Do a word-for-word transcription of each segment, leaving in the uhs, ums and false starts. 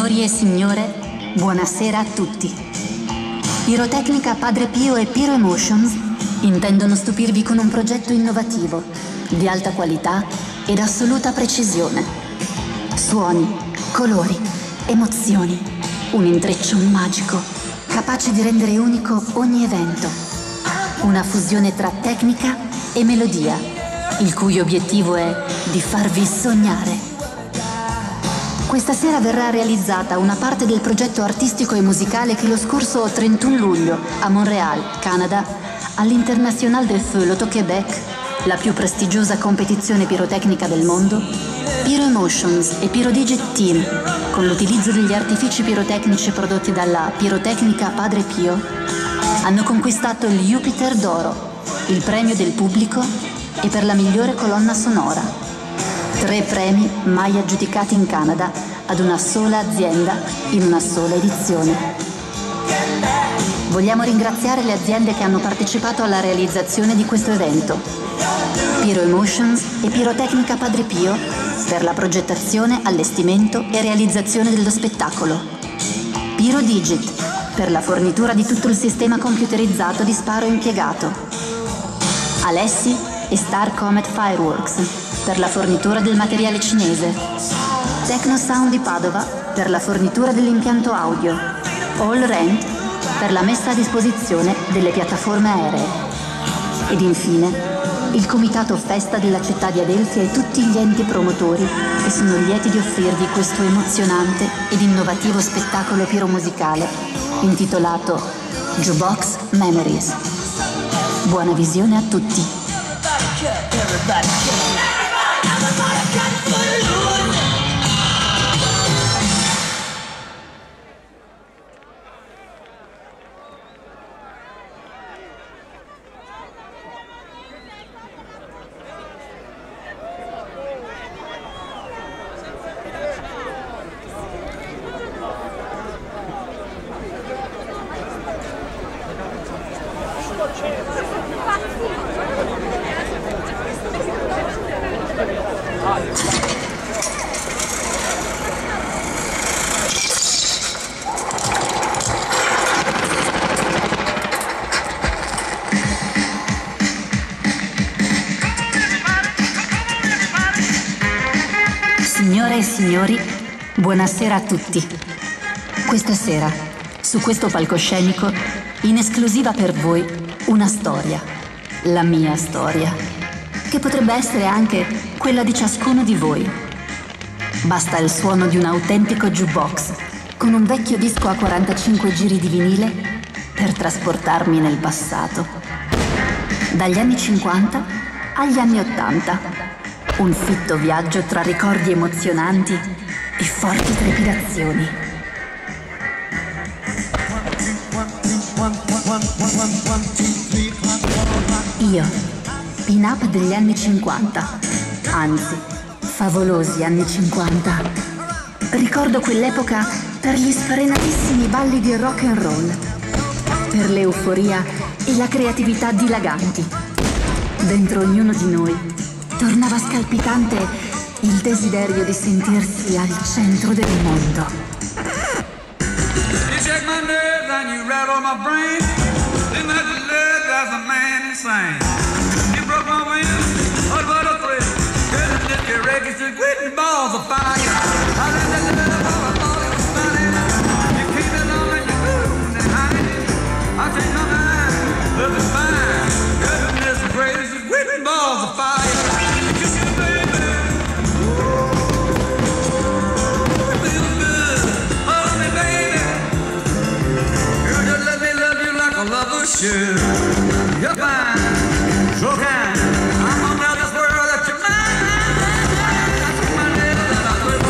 Signori e signore, buonasera a tutti. Pirotecnica Padre Pio e Pyro Emotions intendono stupirvi con un progetto innovativo, di alta qualità ed assoluta precisione. Suoni, colori, emozioni, un intreccio magico, capace di rendere unico ogni evento. Una fusione tra tecnica e melodia, il cui obiettivo è di farvi sognare. Questa sera verrà realizzata una parte del progetto artistico e musicale che lo scorso trentuno luglio a Montréal, Canada, all'International des Feux l'Auto-Québec, la più prestigiosa competizione pirotecnica del mondo, Pyro Emotions e Pyro Digit Team, con l'utilizzo degli artifici pirotecnici prodotti dalla Pirotecnica Padre Pio, hanno conquistato il Jupiter d'Oro, il premio del pubblico e per la migliore colonna sonora. Tre premi mai aggiudicati in Canada ad una sola azienda in una sola edizione. Vogliamo ringraziare le aziende che hanno partecipato alla realizzazione di questo evento. Pyro Emotions e Pirotecnica Padre Pio per la progettazione, allestimento e realizzazione dello spettacolo. Pyro Digit per la fornitura di tutto il sistema computerizzato di sparo impiegato. Alessi e Star Comet Fireworks per la fornitura del materiale cinese. Techno Sound di Padova per la fornitura dell'impianto audio. All Rent per la messa a disposizione delle piattaforme aeree. Ed infine il Comitato Festa della città di Adelphi e tutti gli enti promotori che sono lieti di offrirvi questo emozionante ed innovativo spettacolo piromusicale intitolato Jukebox Memories. Buona visione a tutti! Everybody Signore e signori, buonasera a tutti. Questa sera, su questo palcoscenico, in esclusiva per voi, una storia, la mia storia, che potrebbe essere anche quella di ciascuno di voi. Basta il suono di un autentico jukebox con un vecchio disco a quarantacinque giri di vinile per trasportarmi nel passato. Dagli anni cinquanta agli anni ottanta. Un fitto viaggio tra ricordi emozionanti e forti trepidazioni. Io, pin-up degli anni cinquanta, anzi, favolosi anni cinquanta. Ricordo quell'epoca per gli sfrenatissimi balli di rock and roll, per l'euforia e la creatività dilaganti. Dentro ognuno di noi tornava scalpitante il desiderio di sentirsi al centro del mondo. You shake my nerves and you rattle my brain. You make me live as a man insane. You broke my wings, what what a thrill. Good as if you're ready to quit balls of fire. I let that love all I thought it was funny. You keep it on and you move and hide it. I change my mind, love is fine. Goodness gracious, quitting balls of fire. Shoot. You're fine, so kind. I'm gonna tell this world that you're mine. My little that I live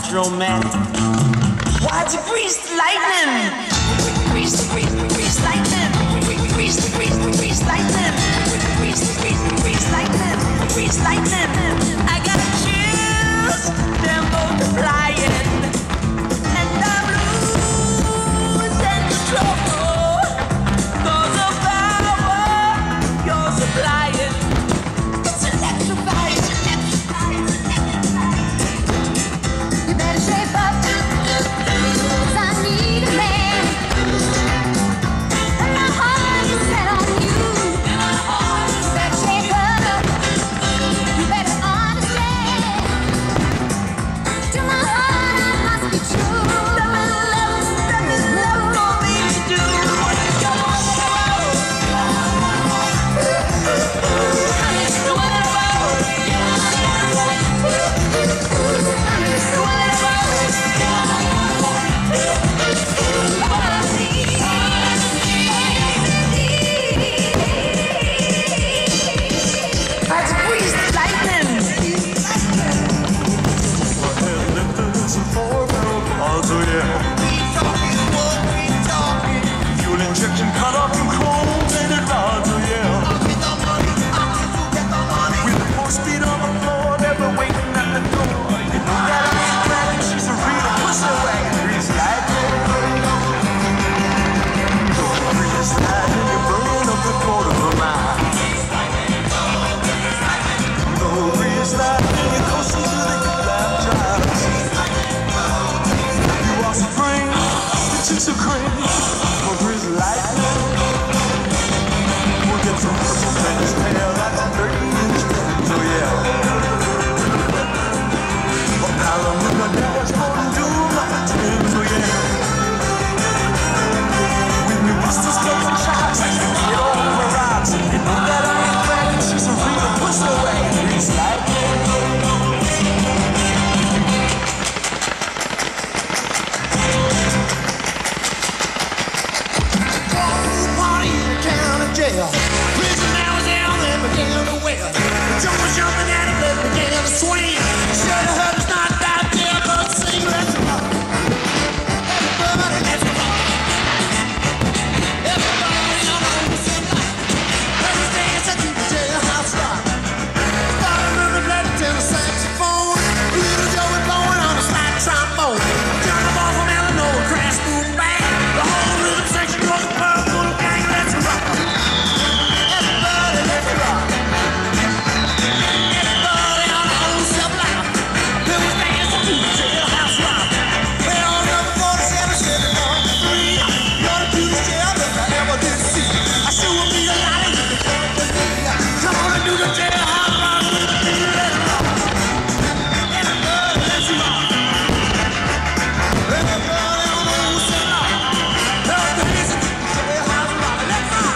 romantic. Why'd you grease the lightning? Grease, grease, grease lightning. Grease, grease, grease lightning. Grease, grease, grease lightning. Grease lightning. I got chills, they're multiplying, and I'm losing control. Cause the power you're supplying, it's electrifying. You better shape up, 'cause I need a man, and my heart is set on you. You better shape up, you better understand. To my heart I must be true. There is love, there is love for me to do. Come on, Fuel injection cut off and cold and it rides, oh yeah. With the full speed on the floor, never waiting at the door. You know that I ain't cracked, she's a real pussy wagon. Grease lightning, grease lightning, you're burning up the quarter of a mile. No grease lightning, you're coasting through the lap drives. You are supreme, the chicks are cream. For grease lightning, we'll get some purple finish tail like a thirty inch bend, oh yeah. But now I'm in the dashboard and do my tins, oh yeah. With me pistols, guns and shots, get all the rocks. You know that I ain't cracking, she's a real pussy wagon. Grease lightning. Party in the county jail. Prison now is down and began to wail. Jump was jumping and the blood began to swing. Should have heard it's not that dear, but sing, let's rock. Everybody, let's rock. Everybody on the whole same line. Let's dance at the jailhouse rock. Bottom of the blood to the saxophone. Little Joe was blowing on a slide trombone. John the ball from Illinois, crash, boom, bang. The whole rhythm section was a purple gang. Let's rock. Everybody, let's rock. Everybody on the whole sublime. There was dancing to the jailhouse rock. Well, on number forty-seven, seven, one, three. You're the cutest jail that I ever did see. I sure will be a lot of you to come with me. Come on and do the jailhouse rock with me. Let's rock. Everybody, let's rock. Everybody on the whole sublime. There was dancing to the jailhouse rock. Let's rock.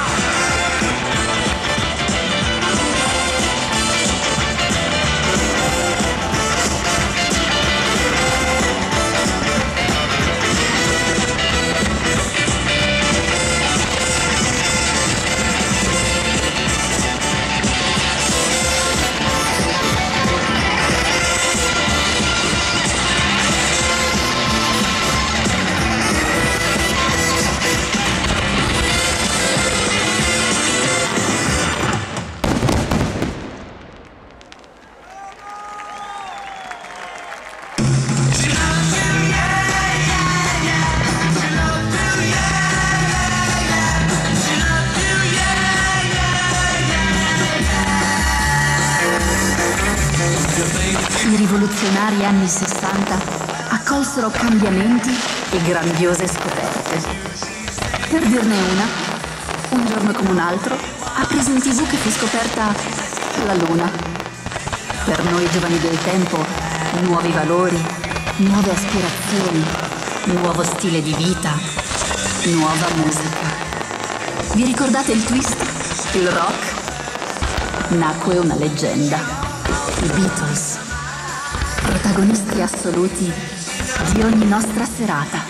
I rivoluzionari anni sessanta accolsero cambiamenti e grandiose scoperte. Per dirne una, un giorno come un altro, ha preso in tivù che fu scoperta la Luna. Per noi giovani del tempo, nuovi valori, nuove aspirazioni, nuovo stile di vita, nuova musica. Vi ricordate il twist? Il rock? Nacque una leggenda, i Beatles, protagonisti assoluti di ogni nostra serata.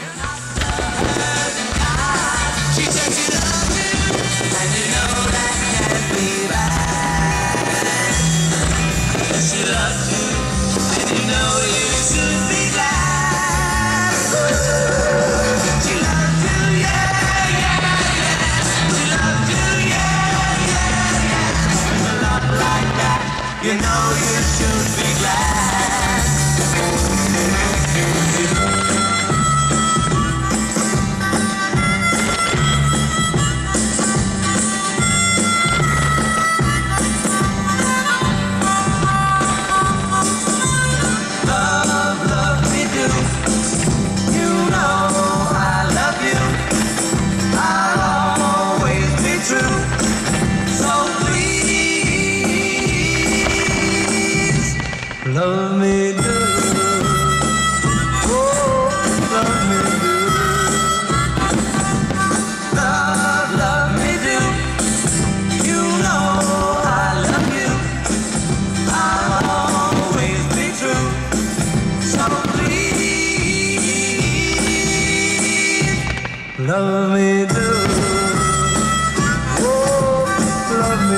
She loves you, and you know you should be glad. love me do. Oh, love me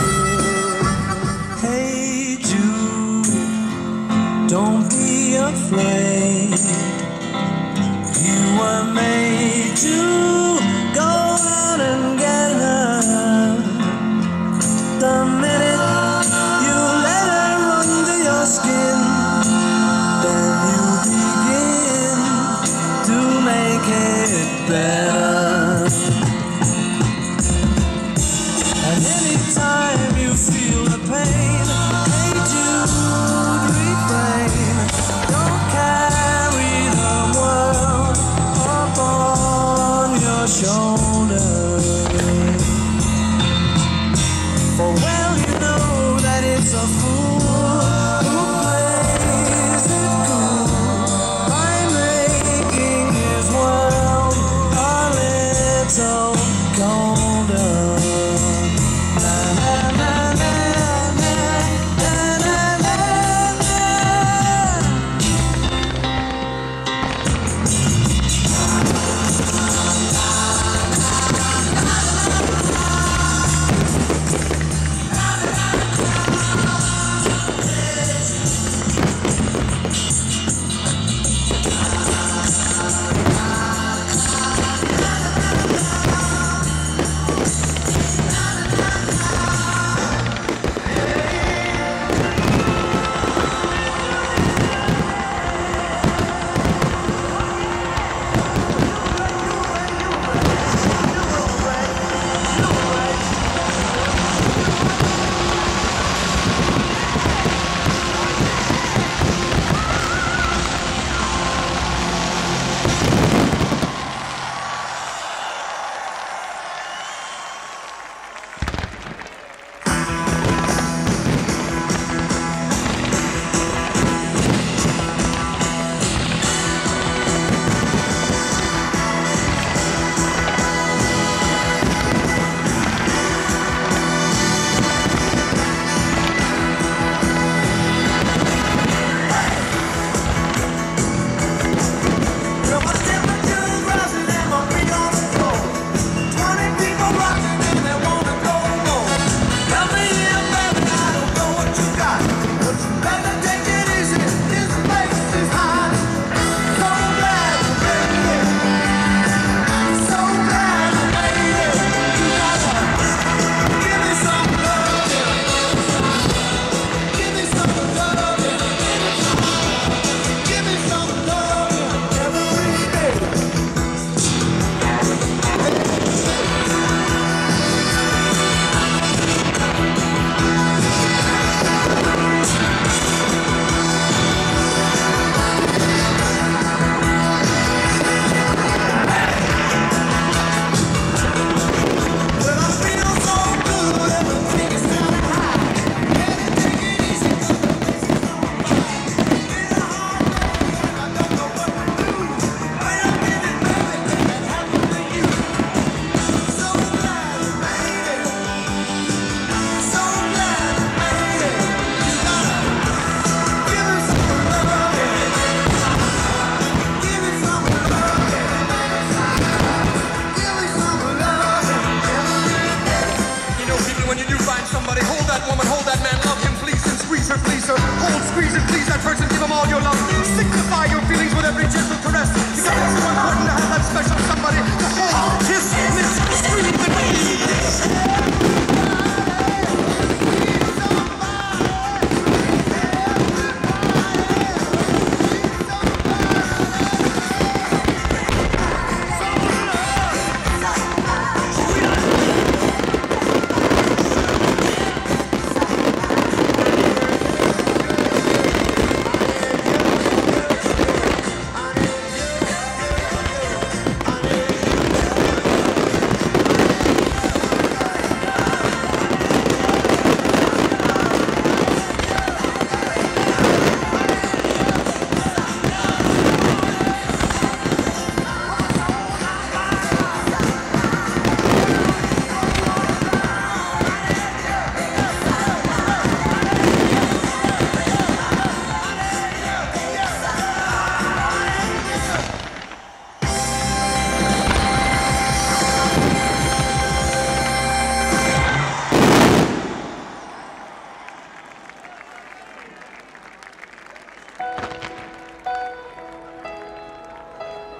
do. Hey Jude, don't be afraid. You were made to go out and get her. The minute you let her under your skin, then you begin to make it better. And anytime you feel the pain, hey Jude, refrain. Don't carry the world upon your shoulders. For well you know that it's a fool who plays it cool by making his world a little colder. Na, na, na, na, na, na, na, na, na.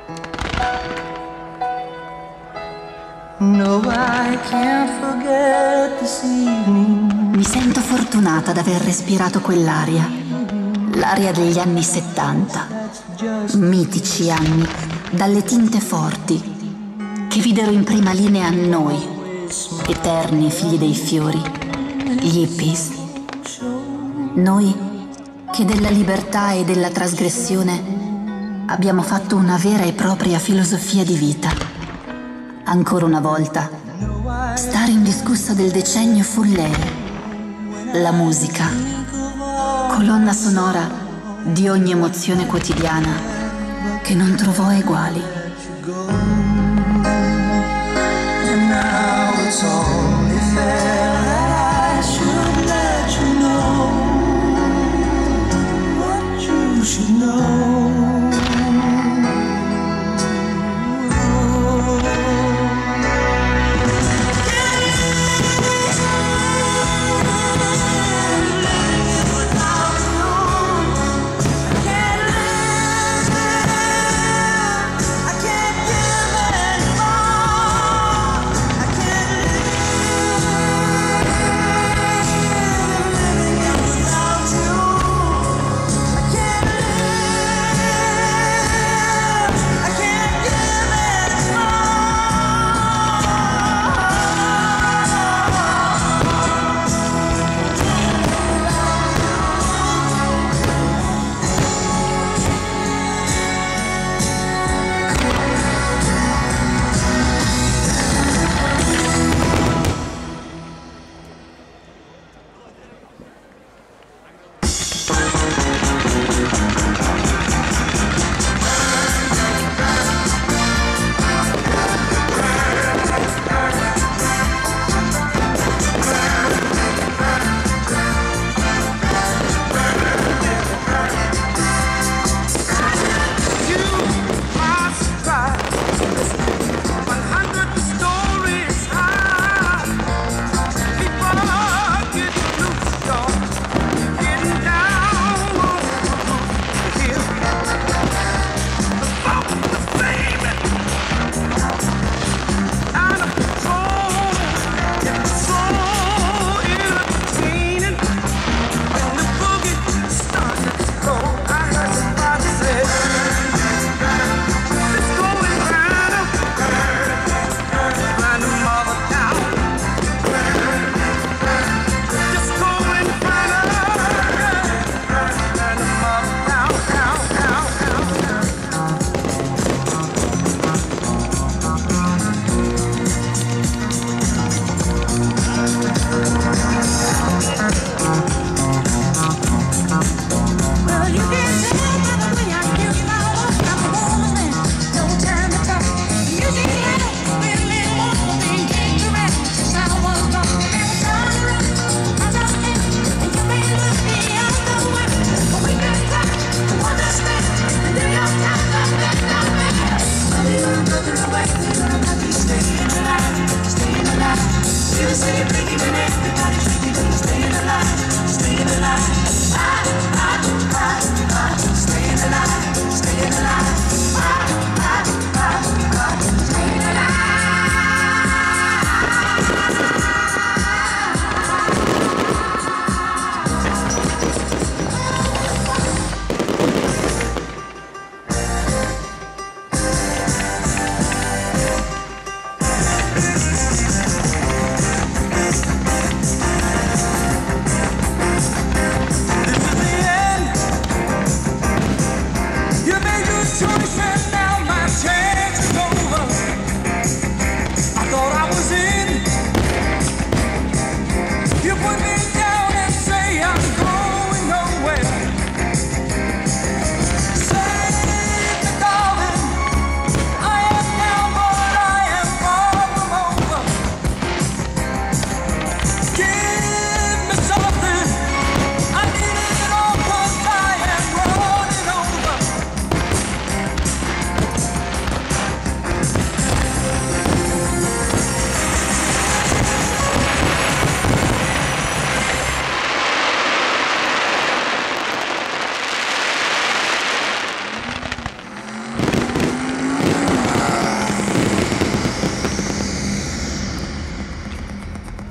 No, I can't forget this evening. Mi sento fortunata ad aver respirato quell'aria, l'aria degli anni settanta, mitici anni, dalle tinte forti, che videro in prima linea noi, eterni figli dei fiori, gli hippies. Noi che della libertà e della trasgressione abbiamo fatto una vera e propria filosofia di vita. Ancora una volta, stare indiscussa del decennio fu lei, la musica, colonna sonora di ogni emozione quotidiana che non trovò eguali. And now it's only fair that I should let you know what you should know. I can't give anymore. I can't live.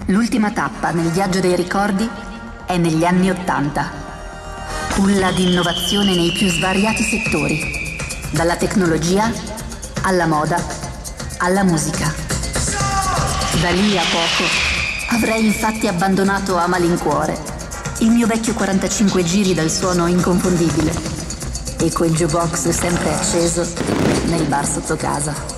L'ultima tappa nel viaggio dei ricordi è negli anni Ottanta. Culla di innovazione nei più svariati settori, dalla tecnologia alla moda alla musica. Da lì a poco avrei infatti abbandonato a malincuore il mio vecchio quarantacinque giri dal suono inconfondibile e quel jukebox sempre acceso nel bar sotto casa.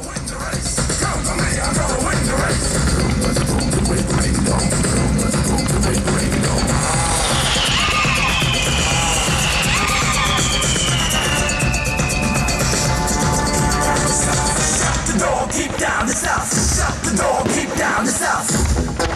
Keep down the south, no, keep down the south.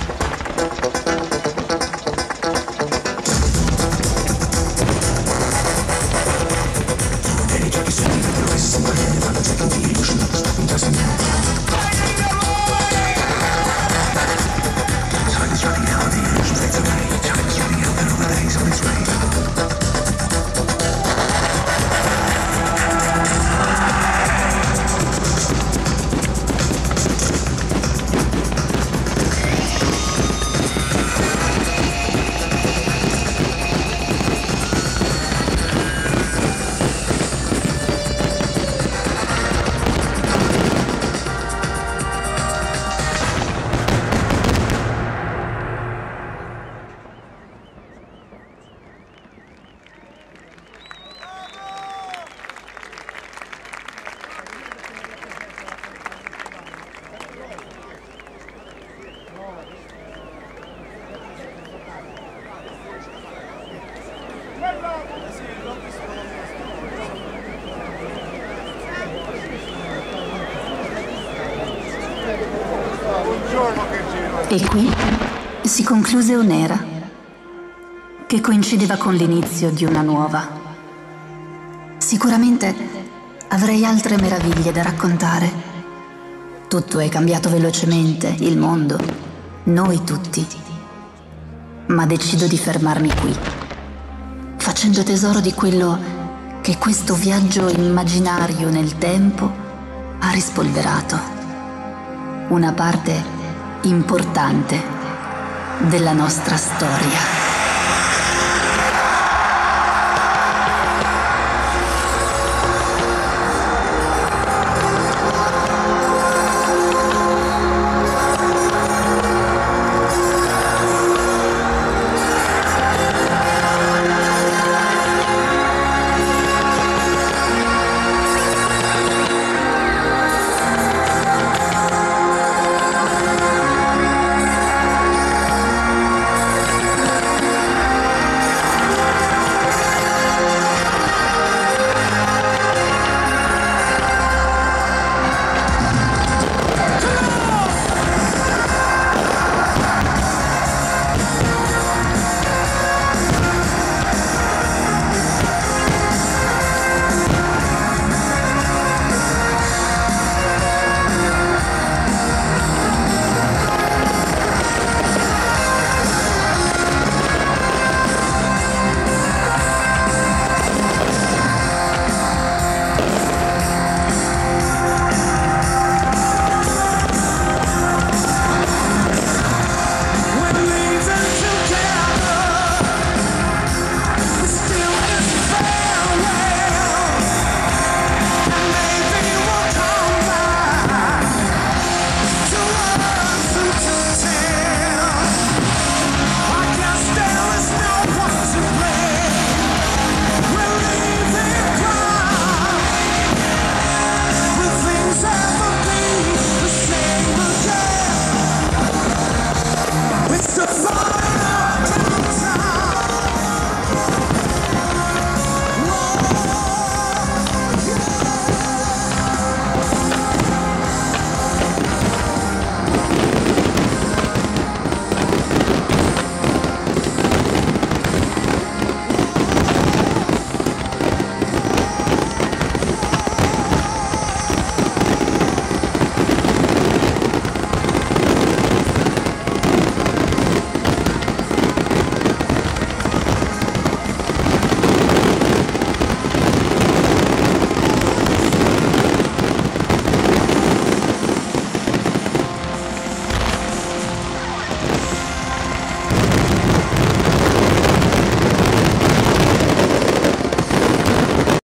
E qui si concluse un'era che coincideva con l'inizio di una nuova. Sicuramente avrei altre meraviglie da raccontare. Tutto è cambiato velocemente, il mondo, noi tutti. Ma decido di fermarmi qui, facendo tesoro di quello che questo viaggio immaginario nel tempo ha rispolverato. Una parte importante della nostra storia.